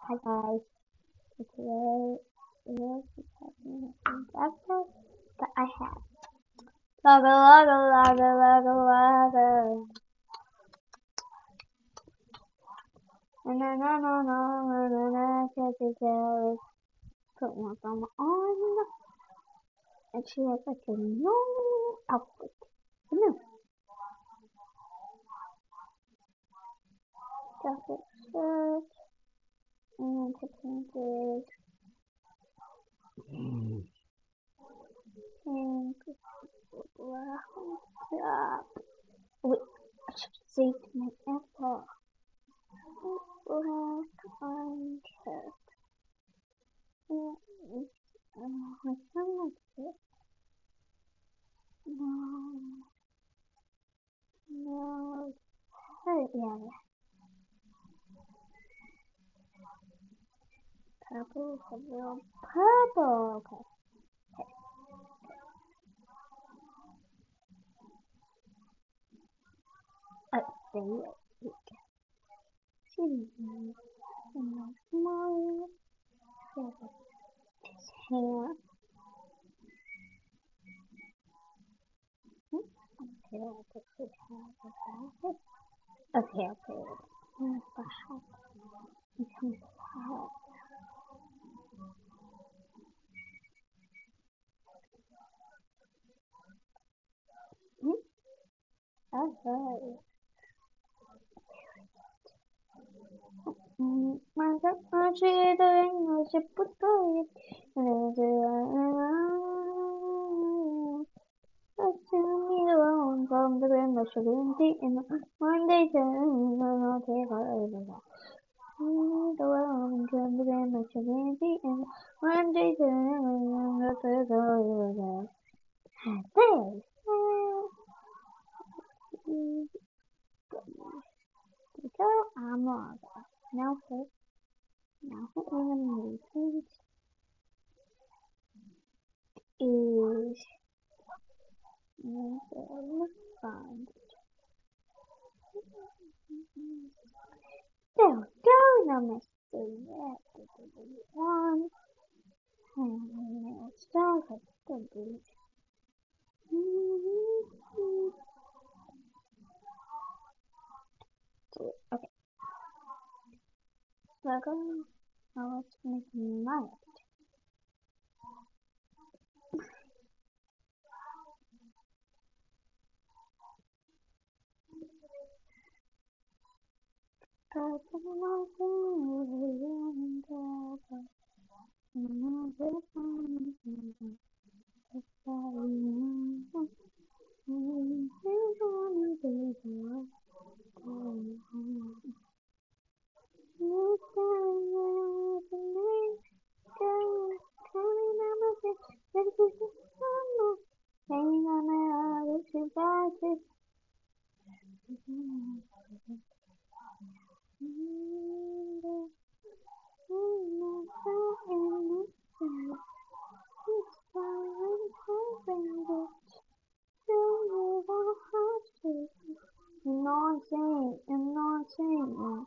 Hi guys, so today we'll be talking about breakfast that I had. Lager, lager, lager, lager, lager. Na na na na na na na na, jealous. Put my mama on, and she has like a long outfit. No, jacket, shirt, and her painted pink black top. Wait, I should have saved my apple. Black on shirt. My son likes it. No, no. Oh, yeah. Purple, purple, purple. Okay. There you go. Smile. His hair. Okay, I'll put his hair. Okay, I'll put it in the hat. Becomes a hat. Okay. From the grand mushroom and one day I'll take over that. The world from the grand mushroom and one day I'll take over that. This so I'm on. Now for animation is fun. There we go, now Mr. One. And let's start with the beat. Okay, so now let's make my Nonsense, nonsense.